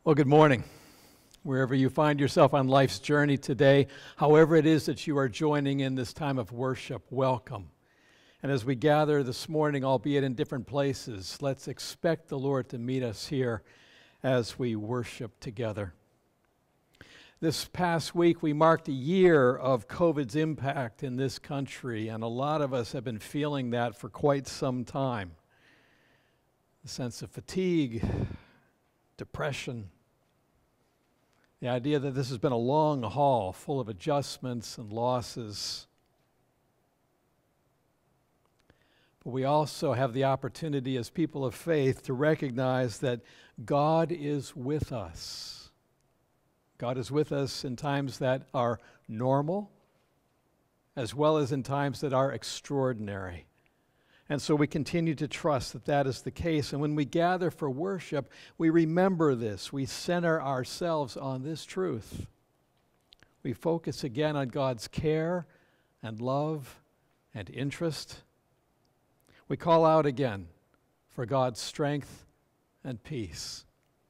Well, good morning. Wherever you find yourself on life's journey today, however it is that you are joining in this time of worship, welcome. And as we gather this morning, albeit in different places, let's expect the Lord to meet us here as we worship together. This past week, we marked a year of COVID's impact in this country, and a lot of us have been feeling that for quite some time. The sense of fatigue, depression, the idea that this has been a long haul full of adjustments and losses. But we also have the opportunity as people of faith to recognize that God is with us. God is with us in times that are normal, as well as in times that are extraordinary. And so we continue to trust that that is the case. And when we gather for worship, we remember this. We center ourselves on this truth. We focus again on God's care and love and interest. We call out again for God's strength and peace.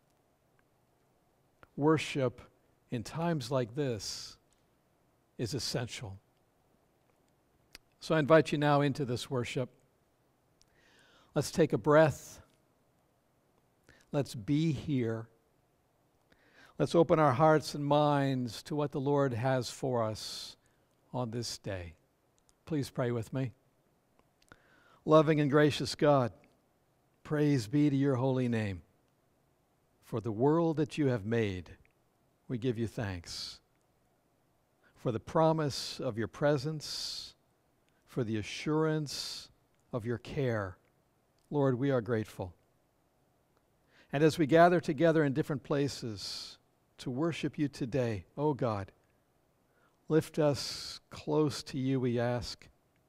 Worship in times like this is essential. So I invite you now into this worship. Let's take a breath. Let's be here. Let's open our hearts and minds to what the Lord has for us on this day. Please pray with me. Loving and gracious God, praise be to your holy name. For the world that you have made, we give you thanks. For the promise of your presence, for the assurance of your care, Lord, we are grateful. And as we gather together in different places to worship you today, oh God, lift us close to you, we ask.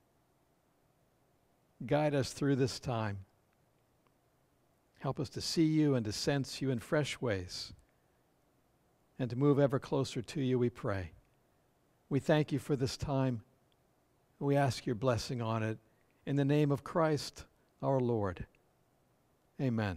Guide us through this time. Help us to see you and to sense you in fresh ways and to move ever closer to you, we pray. We thank you for this time. We ask your blessing on it in the name of Christ, our Lord. Amen.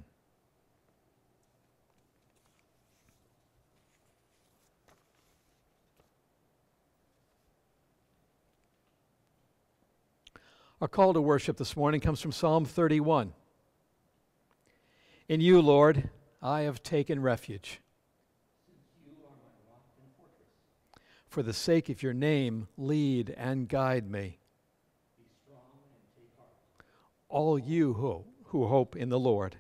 Our call to worship this morning comes from Psalm 31. In you, Lord, I have taken refuge. Since you are my rock and fortress. For the sake of your name, lead and guide me. Be strong and take heart. All you who hope in the Lord.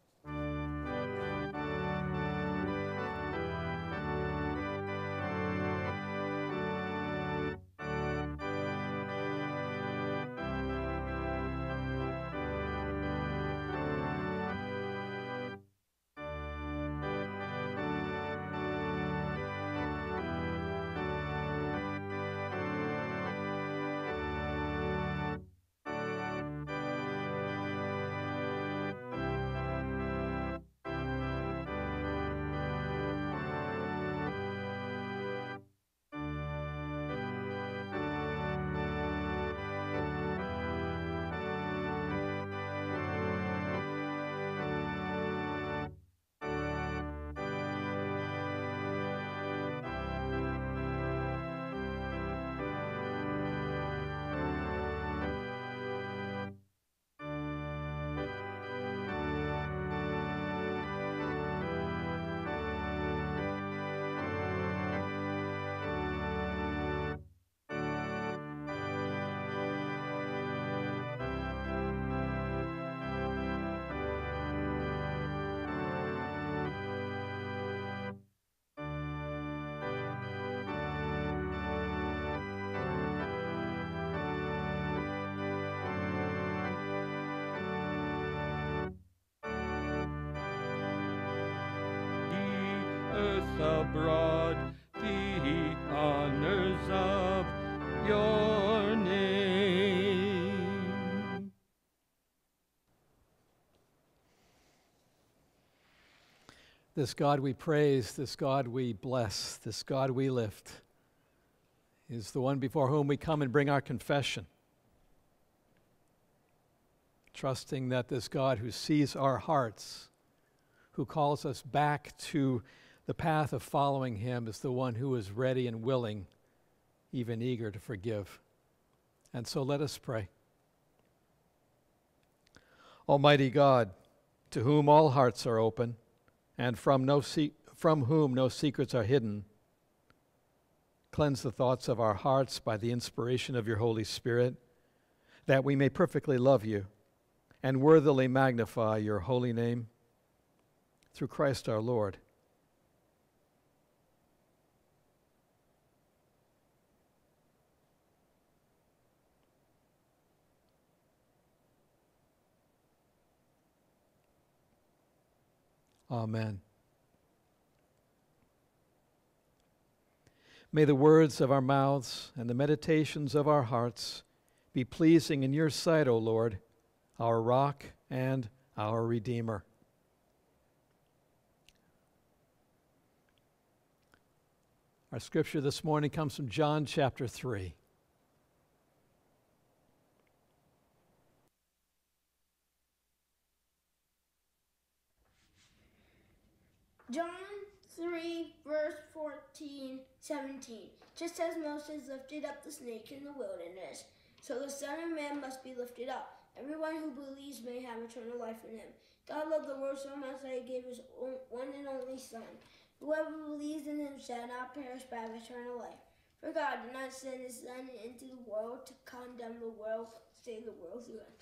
Abroad the honors of your name. This God we praise, this God we bless, this God we lift is the one before whom we come and bring our confession, trusting that this God who sees our hearts, who calls us back to the path of following him is the one who is ready and willing, even eager to forgive. And so let us pray. Almighty God, to whom all hearts are open, and from whom no secrets are hidden, cleanse the thoughts of our hearts by the inspiration of your Holy Spirit, that we may perfectly love you and worthily magnify your holy name, through Christ our Lord. Amen. May the words of our mouths and the meditations of our hearts be pleasing in your sight, O Lord, our rock and our Redeemer. Our scripture this morning comes from John chapter 3. John 3, verse 14, 17. Just as Moses lifted up the snake in the wilderness, so the Son of Man must be lifted up. Everyone who believes may have eternal life in him. God loved the world so much that he gave his one and only Son. Whoever believes in him shall not perish but have eternal life. For God did not send his Son into the world to condemn the world, but to save the world through him.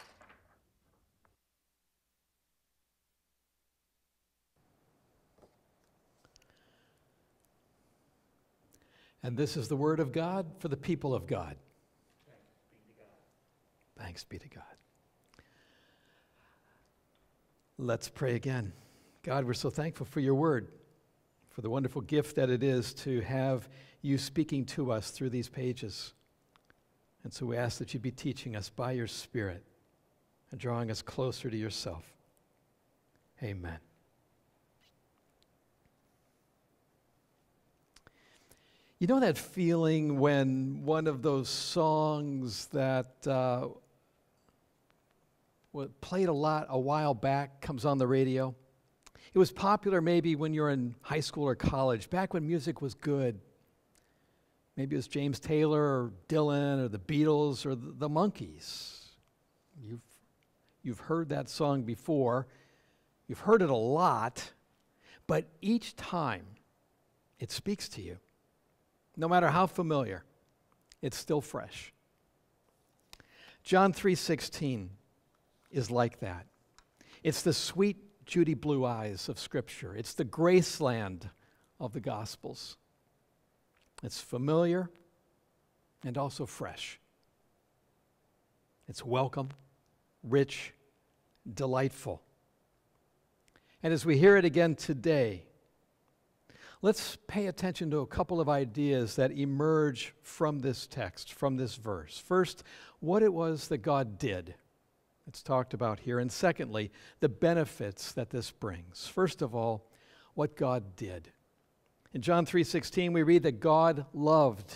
And this is the word of God for the people of God. Thanks be to God. Let's pray again. God, we're so thankful for your word, for the wonderful gift that it is to have you speaking to us through these pages. And so we ask that you be teaching us by your Spirit and drawing us closer to yourself. Amen. You know that feeling when one of those songs that played a while back comes on the radio? It was popular maybe when you were in high school or college, back when music was good. Maybe it was James Taylor or Dylan or the Beatles or the Monkees. You've heard that song before. You've heard it a lot, but each time it speaks to you. No matter how familiar, it's still fresh. John 3:16 is like that. It's the sweet Judy Blue Eyes of Scripture. It's the Graceland of the Gospels. It's familiar and also fresh. It's welcome, rich, delightful. And as we hear it again today, let's pay attention to a couple of ideas that emerge from this text, from this verse. First, what it was that God did. It's talked about here. And secondly, the benefits that this brings. First of all, what God did. In John 3:16, we read that God loved.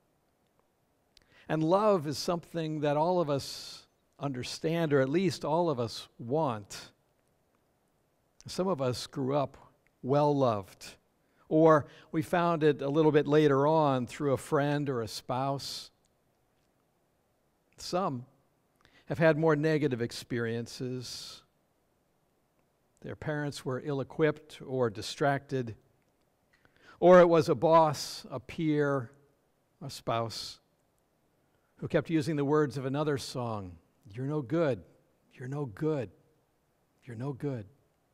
And love is something that all of us understand, or at least all of us want. Some of us grew up well loved. Or we found it a little bit later on through a friend or a spouse. Some have had more negative experiences. Their parents were ill-equipped or distracted. Or it was a boss, a peer, a spouse who kept using the words of another song, "You're no good, you're no good, you're no good."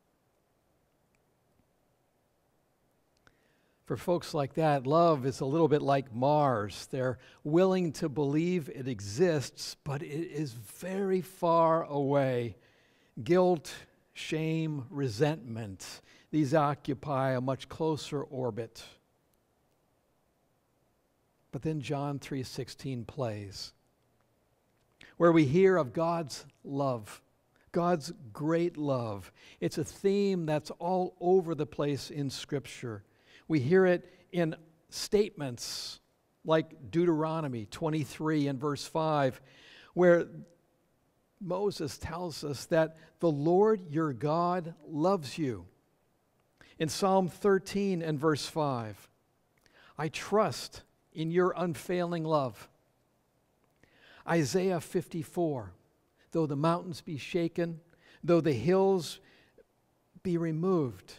For folks like that, love is a little bit like Mars. They're willing to believe it exists, but it is very far away. Guilt, shame, resentment, these occupy a much closer orbit. But then John 3:16 plays, where we hear of God's love, God's great love. It's a theme that's all over the place in Scripture. We hear it in statements like Deuteronomy 23 and verse 5, where Moses tells us that the Lord your God loves you. In Psalm 13 and verse 5, I trust in your unfailing love. Isaiah 54, though the mountains be shaken, though the hills be removed,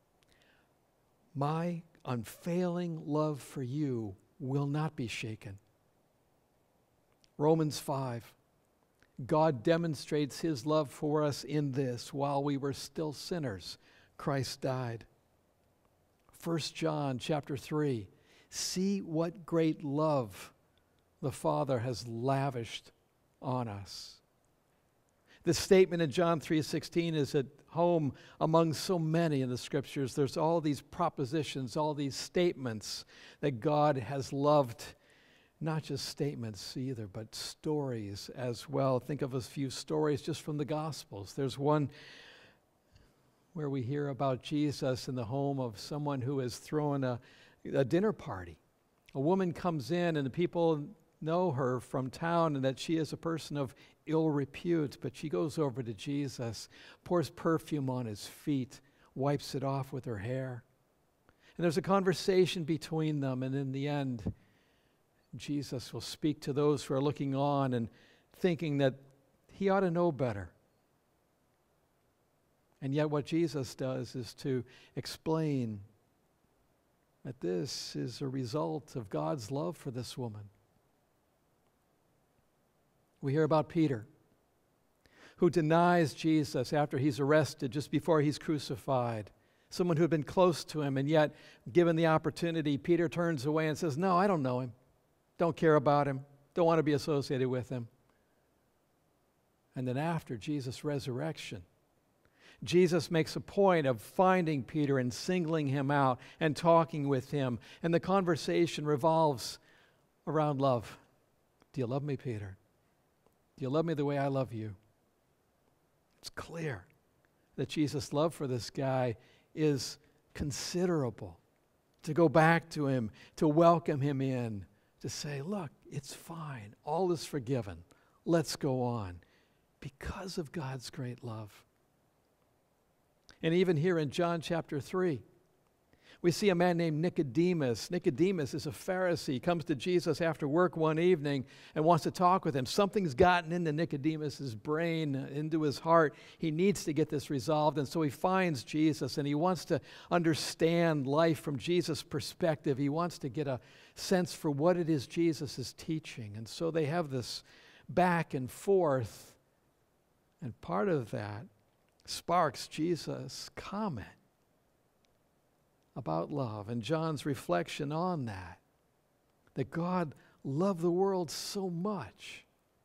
my unfailing love for you will not be shaken. Romans 5, God demonstrates his love for us in this: while we were still sinners, Christ died. 1 John chapter 3, see what great love the Father has lavished on us. This statement in John 3:16 is at home among so many in the Scriptures. There's all these propositions, all these statements that God has loved. Not just statements either, but stories as well. Think of a few stories just from the Gospels. There's one where we hear about Jesus in the home of someone who is throwing a dinner party. A woman comes in and the people know her from town and that she is a person of ill repute, but she goes over to Jesus, pours perfume on his feet, wipes it off with her hair. And there's a conversation between them, and in the end, Jesus will speak to those who are looking on and thinking that he ought to know better. And yet what Jesus does is to explain that this is a result of God's love for this woman. We hear about Peter, who denies Jesus after he's arrested, just before he's crucified. Someone who had been close to him, and yet, given the opportunity, Peter turns away and says, no, I don't know him. Don't care about him. Don't want to be associated with him. And then after Jesus' resurrection, Jesus makes a point of finding Peter and singling him out and talking with him. And the conversation revolves around love. Do you love me, Peter? Do you love me the way I love you? It's clear that Jesus' love for this guy is considerable. To go back to him, to welcome him in, to say, look, it's fine. All is forgiven. Let's go on. Because of God's great love. And even here in John chapter 3, we see a man named Nicodemus. Nicodemus is a Pharisee. He comes to Jesus after work one evening and wants to talk with him. Something's gotten into Nicodemus's brain, into his heart. He needs to get this resolved, and so he finds Jesus, and he wants to understand life from Jesus' perspective. He wants to get a sense for what it is Jesus is teaching. And so they have this back and forth, and part of that sparks Jesus' comment about love and John's reflection on that God loved the world so much.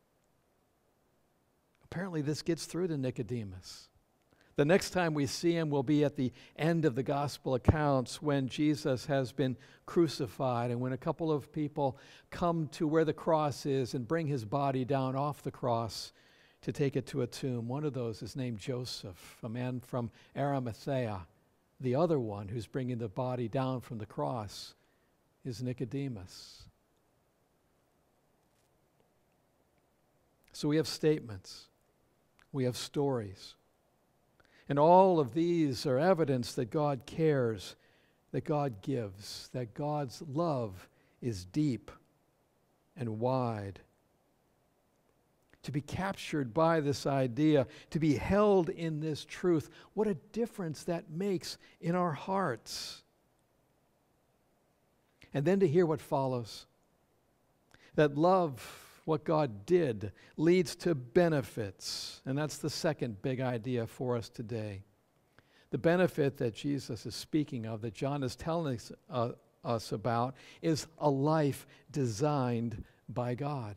Apparently this gets through to Nicodemus. The next time we see him will be at the end of the gospel accounts when Jesus has been crucified and when a couple of people come to where the cross is and bring his body down off the cross to take it to a tomb. One of those is named Joseph, a man from Arimathea. The other one who's bringing the body down from the cross is Nicodemus. So we have statements, we have stories, and all of these are evidence that God cares, that God gives, that God's love is deep and wide. To be captured by this idea, to be held in this truth, what a difference that makes in our hearts. And then to hear what follows. That love, what God did, leads to benefits. And that's the second big idea for us today. The benefit that Jesus is speaking of, that John is telling us about, is a life designed by God.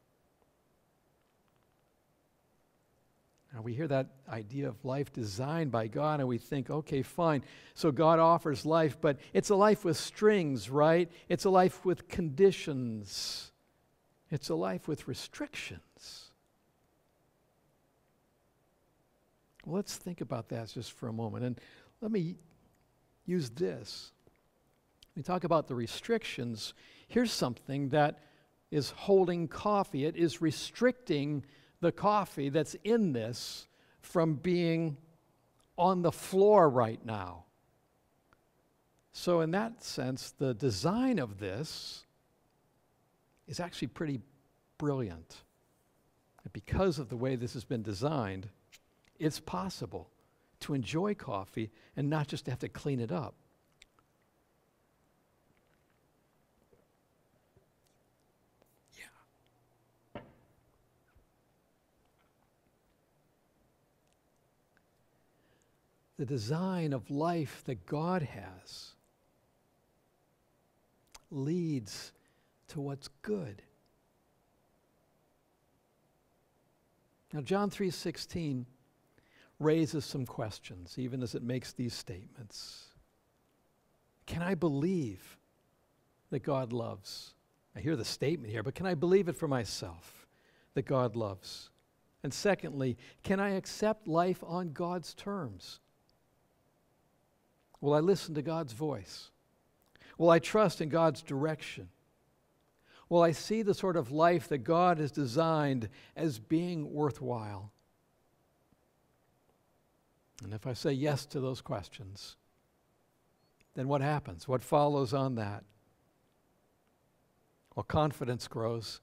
Now we hear that idea of life designed by God and we think, okay, fine. So God offers life, but it's a life with strings, right? It's a life with conditions. It's a life with restrictions. Well, let's think about that just for a moment. And let me use this. We talk about the restrictions. Here's something that is holding coffee. It is restricting the coffee that's in this from being on the floor right now. So in that sense, the design of this is actually pretty brilliant. And because of the way this has been designed, it's possible to enjoy coffee and not just to have to clean it up. Yeah. The design of life that God has leads to what's good. Now, John 3:16 raises some questions, even as it makes these statements. Can I believe that God loves? I hear the statement here, but can I believe it for myself, that God loves? And secondly, can I accept life on God's terms? Will I listen to God's voice? Will I trust in God's direction? Will I see the sort of life that God has designed as being worthwhile? And if I say yes to those questions, then what happens? What follows on that? Well, confidence grows.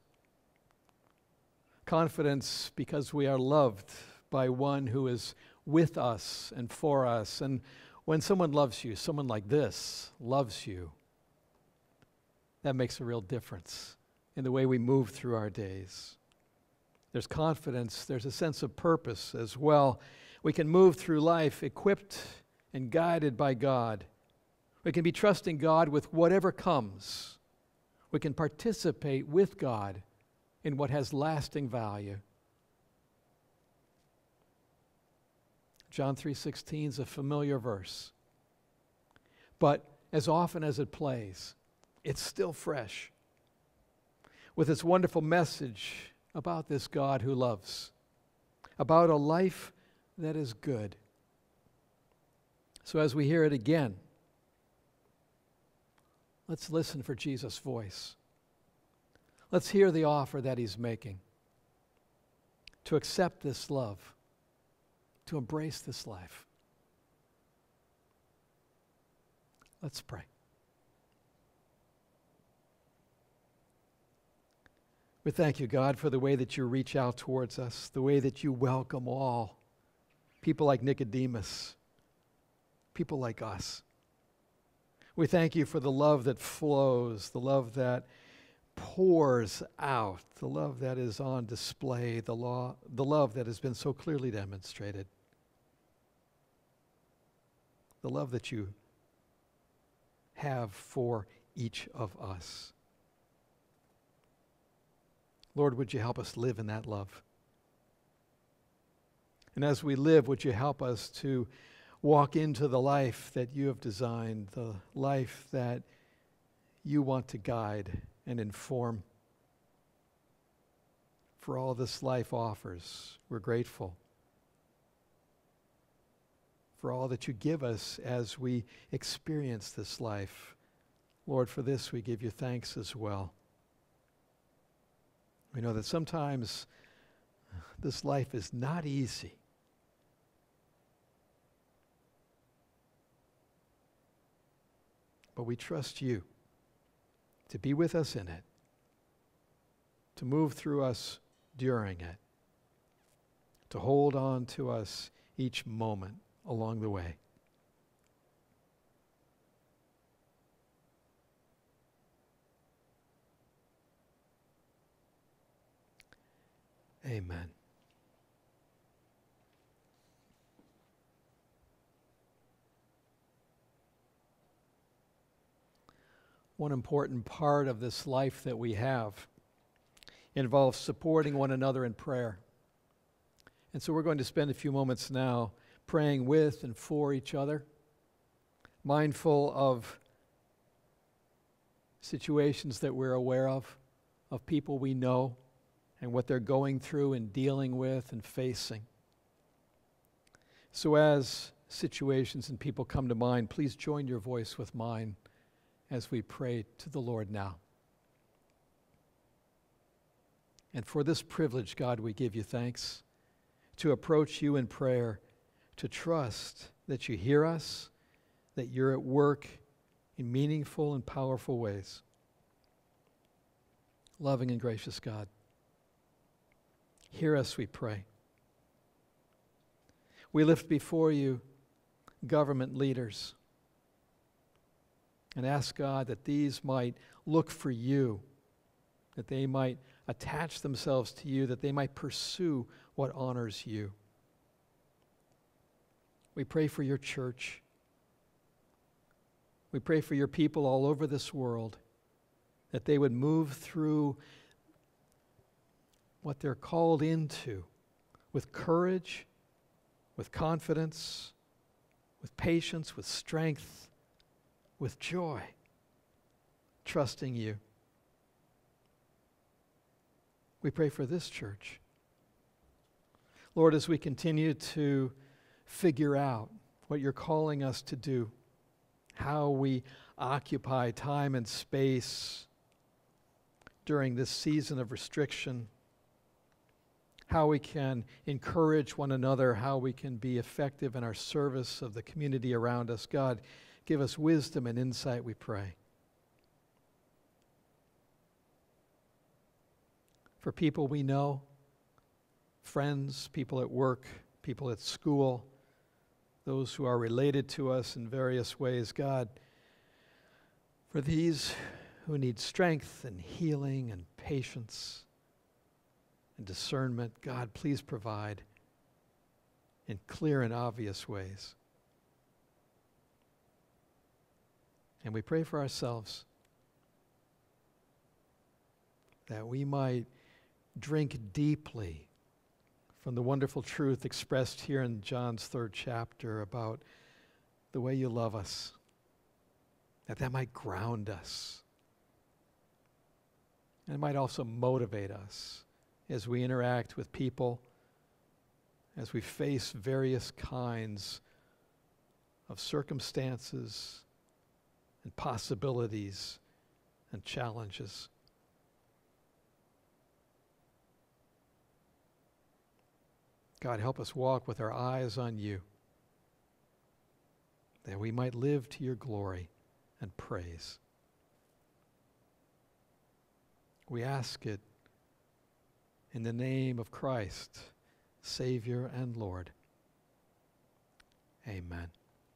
Confidence because we are loved by one who is with us and for us. And when someone loves you, someone like this loves you, that makes a real difference in the way we move through our days. There's confidence, there's a sense of purpose as well. We can move through life equipped and guided by God. We can be trusting God with whatever comes. We can participate with God in what has lasting value. John 3:16 is a familiar verse. But as often as it plays, it's still fresh with its wonderful message about this God who loves, about a life that is good. So as we hear it again, let's listen for Jesus' voice. Let's hear the offer that he's making to accept this love, to embrace this life. Let's pray. We thank you, God, for the way that you reach out towards us, the way that you welcome all, people like Nicodemus, people like us. We thank you for the love that flows, the love that pours out, the love that is on display, the love that has been so clearly demonstrated, the love that you have for each of us. Lord, would you help us live in that love? And as we live, would you help us to walk into the life that you have designed, the life that you want to guide and inform. For all this life offers, we're grateful. For all that you give us as we experience this life. Lord, for this we give you thanks as well. We know that sometimes this life is not easy. But we trust you to be with us in it, to move through us during it, to hold on to us each moment along the way. Amen. One important part of this life that we have involves supporting one another in prayer. And so we're going to spend a few moments now praying with and for each other, mindful of situations that we're aware of people we know, and what they're going through and dealing with and facing. So as situations and people come to mind, please join your voice with mine as we pray to the Lord now. And for this privilege, God, we give you thanks to approach you in prayer, to trust that you hear us, that you're at work in meaningful and powerful ways. Loving and gracious God, hear us, we pray. We lift before you government leaders and ask God that these might look for you, that they might attach themselves to you, that they might pursue what honors you. We pray for your church. We pray for your people all over this world, that they would move through what they're called into with courage, with confidence, with patience, with strength, with joy, trusting you. We pray for this church. Lord, as we continue to figure out what you're calling us to do, how we occupy time and space during this season of restriction, how we can encourage one another, how we can be effective in our service of the community around us. God, give us wisdom and insight, we pray. For people we know, friends, people at work, people at school, those who are related to us in various ways, God, for these who need strength and healing and patience and discernment, God, please provide in clear and obvious ways. And we pray for ourselves that we might drink deeply from the wonderful truth expressed here in John's 3rd chapter about the way you love us, that might ground us. And it might also motivate us as we interact with people, as we face various kinds of circumstances and possibilities and challenges. God, help us walk with our eyes on you, that we might live to your glory and praise. We ask it in the name of Christ, Savior and Lord. Amen.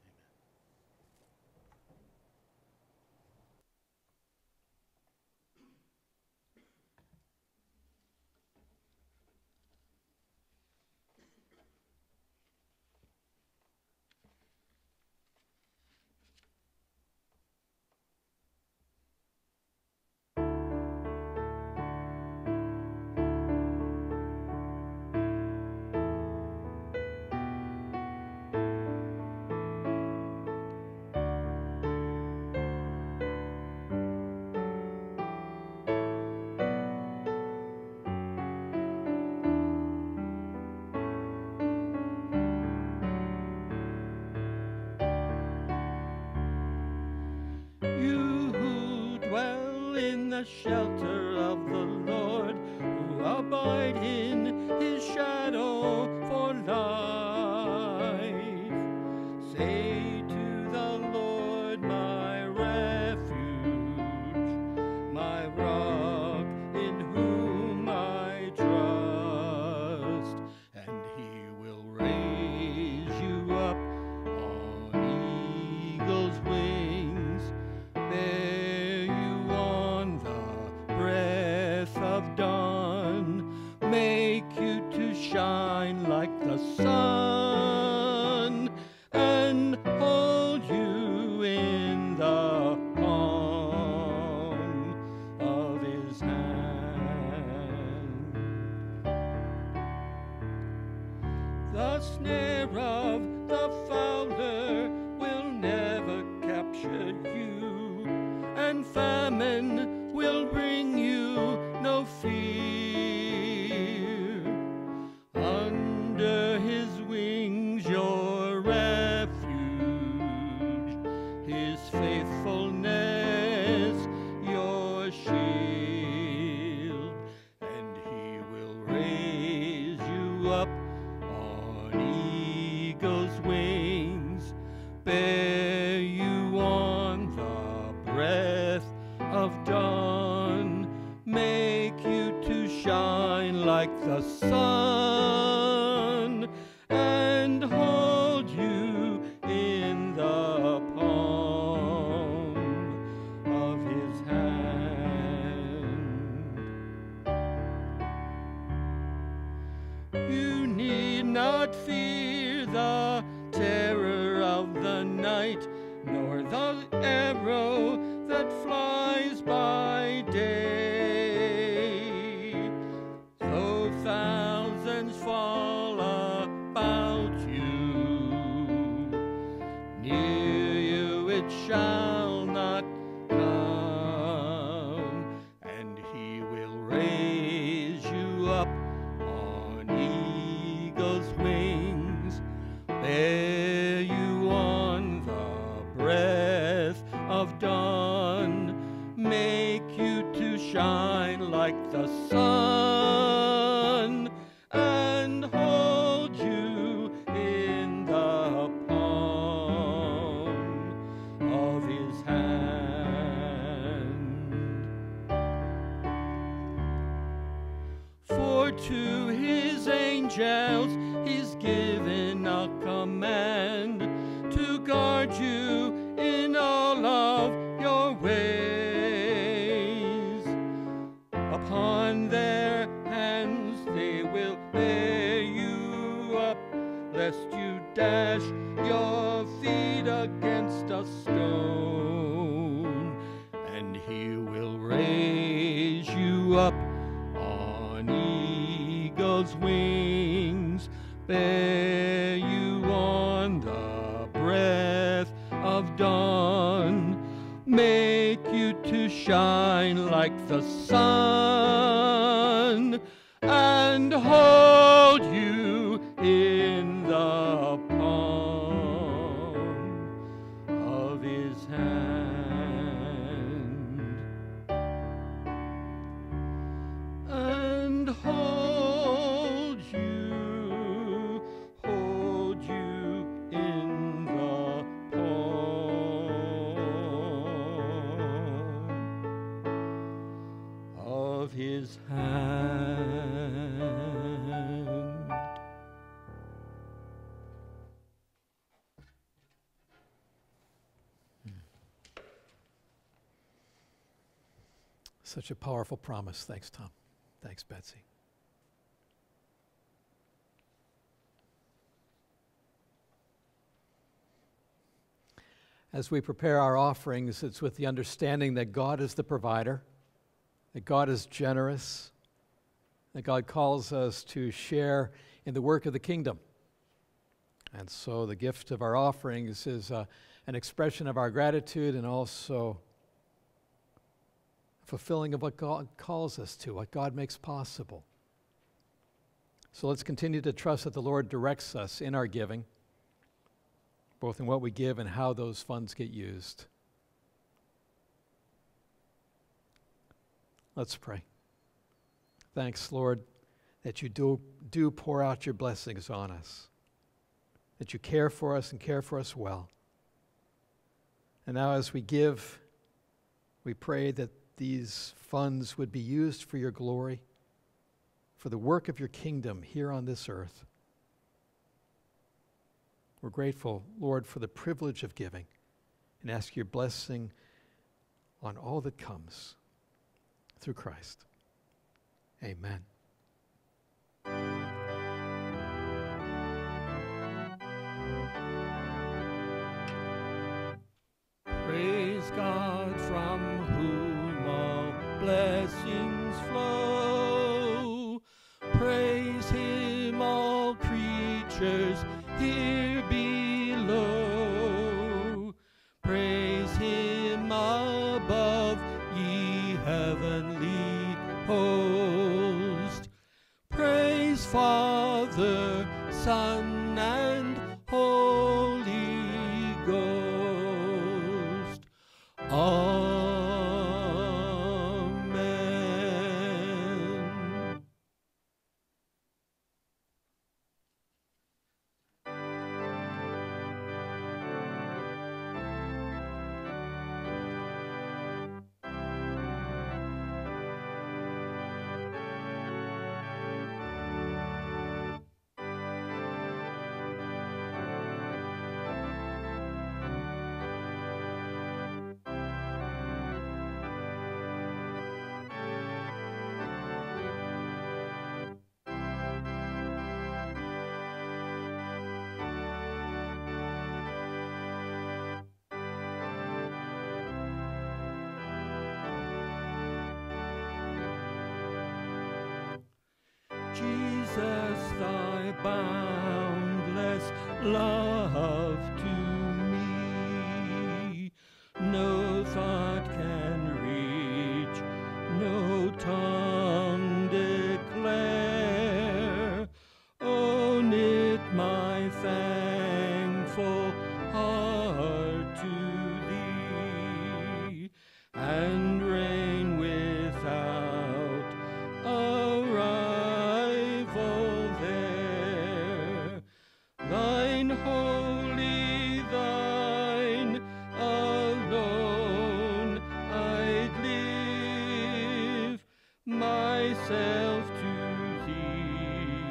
You who dwell in the shelter of the Lord, who abide in his shadow for life, say to the Lord, my refuge, my rock in whom I trust, and he will raise you up on eagle's wings, bear you on the breath of dawn, make you to shine like the sun, and hold you in the palm of his hand. The snare of the fowler will never capture you, and famine will bring you no fear. Under his wings your refuge, his faithfulness your shield, and he will raise you up on eagle's wings, bear you on the breath of dawn, make you to shine like the sun, and hold you in the palm of his hand. You need not fear the terror of the night, nor the arrow that flies by day. Though thousands fall about you, near you it shall not come, and he will raise you up on eagle's wings, bear you on the breath of dawn, make you to shine like the sun, and hold you in the palm of his hand. For to his angels he's given a command to guard you in all of your ways. Upon their hands they will bear you up, lest you dash your feet against a stone. And he will raise you up on eagle's wings, bear you on the breath of dawn, make you to shine like the sun, and hold you in the palm of his hand, and hold you in the palm of his hand. Such a powerful promise. Thanks, Tom. Thanks, Betsy. As we prepare our offerings, it's with the understanding that God is the provider, that God is generous, that God calls us to share in the work of the kingdom. And so the gift of our offerings is an expression of our gratitude and also fulfilling of what God calls us to, what God makes possible. So let's continue to trust that the Lord directs us in our giving, both in what we give and how those funds get used. Let's pray. Thanks, Lord, that you do pour out your blessings on us, that you care for us and care for us well. And now as we give, we pray that these funds would be used for your glory, for the work of your kingdom here on this earth. We're grateful, Lord, for the privilege of giving and ask your blessing on all that comes through Christ. Amen. Praise God from whom all blessings flow. Praise him, all creatures here below. Praise him above, ye heavenly host. Praise Father, Son, and Holy Ghost. Amen. Jesus, thy boundless love to me, no thought can reach, no tongue declare. Oh, knit my thankful heart to thee, and reign without a rival there. Thine holy, thine alone I'd live, myself to thee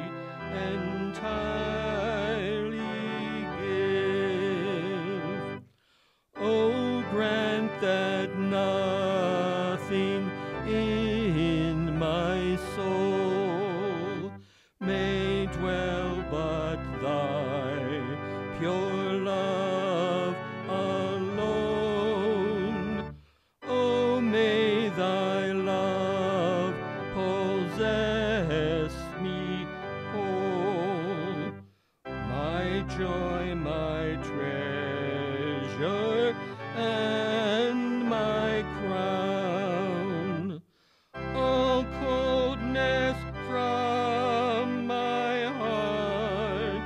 entirely give. Oh, grant that nothing in my soul may dwell but thy pure love alone. Oh, may thy love possess me whole, my joy, my treasure, and my crown. All coldness from my heart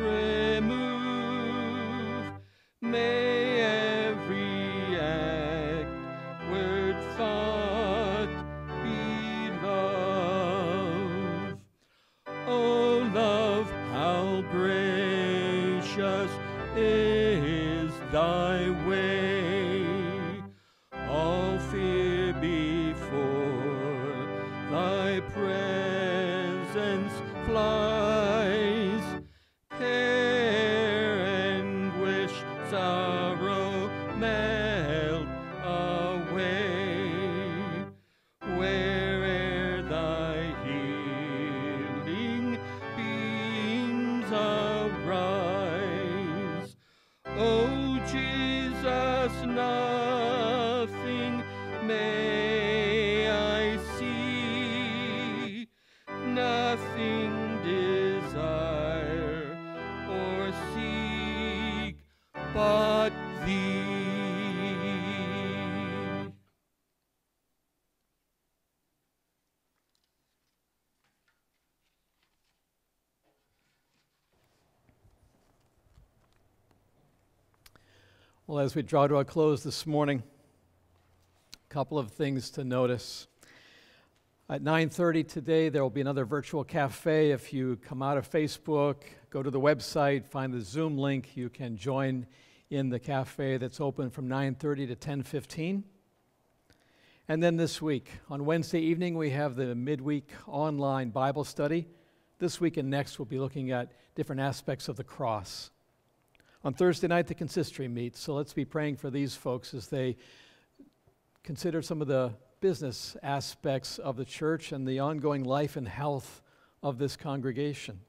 remove. May every act, word, thought be love. Oh, love, how gracious is thy way, all fear before thy presence flies, care, anguish, sorrow melt away, where'er thy healing beams arise. Oh, Jesus, nothing may I see, nothing desire or seek but thee. Well, as we draw to a close this morning, a couple of things to notice. At 9:30 today, there will be another virtual cafe. If you come out of Facebook, go to the website, find the Zoom link, you can join in the cafe that's open from 9:30 to 10:15. And then this week, on Wednesday evening, we have the midweek online Bible study. This week and next, we'll be looking at different aspects of the cross. On Thursday night, the consistory meets, so let's be praying for these folks as they consider some of the business aspects of the church and the ongoing life and health of this congregation.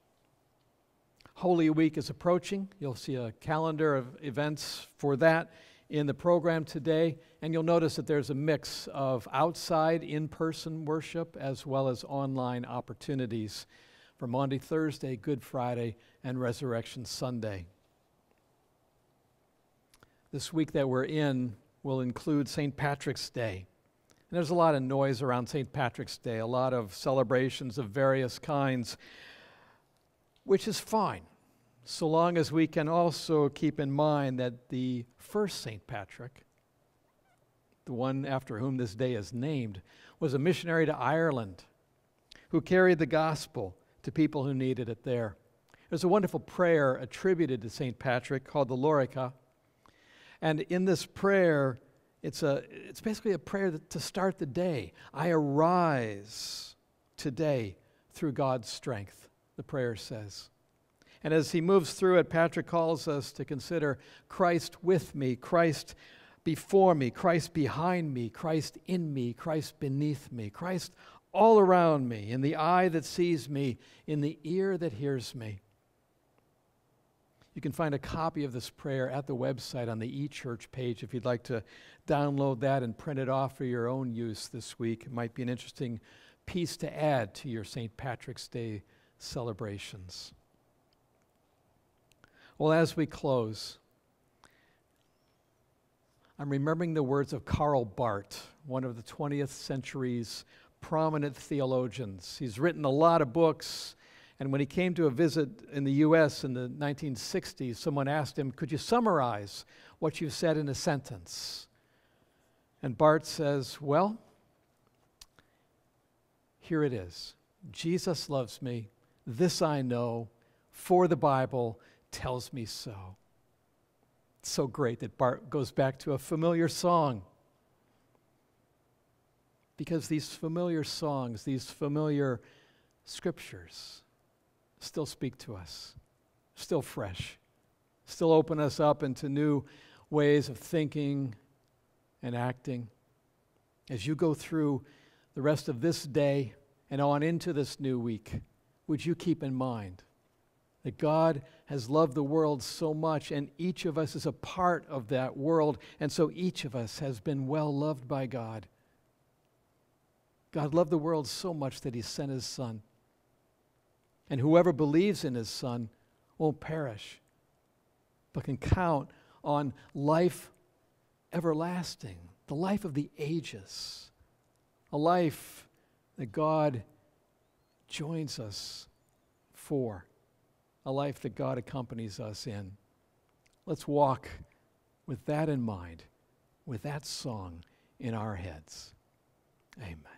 Holy Week is approaching. You'll see a calendar of events for that in the program today, and you'll notice that there's a mix of outside in-person worship as well as online opportunities for Maundy Thursday, Good Friday, and Resurrection Sunday. This week that we're in will include St. Patrick's Day. And there's a lot of noise around St. Patrick's Day, a lot of celebrations of various kinds, which is fine, so long as we can also keep in mind that the first St. Patrick, the one after whom this day is named, was a missionary to Ireland who carried the gospel to people who needed it there. There's a wonderful prayer attributed to St. Patrick called the Lorica. And in this prayer, it's basically a prayer to start the day. I arise today through God's strength, the prayer says. And as he moves through it, Patrick calls us to consider Christ with me, Christ before me, Christ behind me, Christ in me, Christ beneath me, Christ all around me, in the eye that sees me, in the ear that hears me. You can find a copy of this prayer at the website on the eChurch page if you'd like to download that and print it off for your own use this week. It might be an interesting piece to add to your St. Patrick's Day celebrations. Well, as we close, I'm remembering the words of Karl Barth, one of the 20th century's prominent theologians. He's written a lot of books, and when he came to a visit in the U.S. in the 1960s, someone asked him, could you summarize what you said in a sentence? And Barth says, well, here it is. Jesus loves me. This I know, for the Bible tells me so. It's so great that Barth goes back to a familiar song. Because these familiar songs, these familiar scriptures still speak to us, still fresh, still open us up into new ways of thinking and acting. As you go through the rest of this day and on into this new week, would you keep in mind that God has loved the world so much, and each of us is a part of that world, and so each of us has been well loved by God. God loved the world so much that he sent his Son. And whoever believes in his Son won't perish, but can count on life everlasting, the life of the ages, a life that God joins us for, a life that God accompanies us in. Let's walk with that in mind, with that song in our heads. Amen.